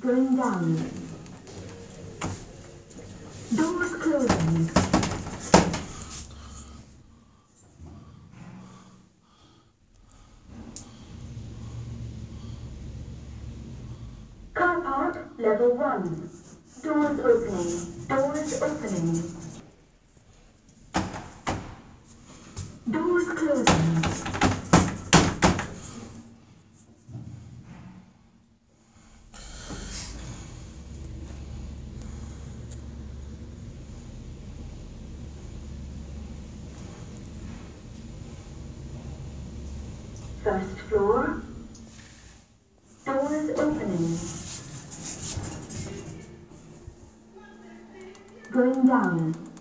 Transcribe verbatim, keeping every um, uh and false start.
Going down. Doors closing. Car park, level one. Doors opening. Doors opening. Doors closing. First floor. Doors opening. Going down.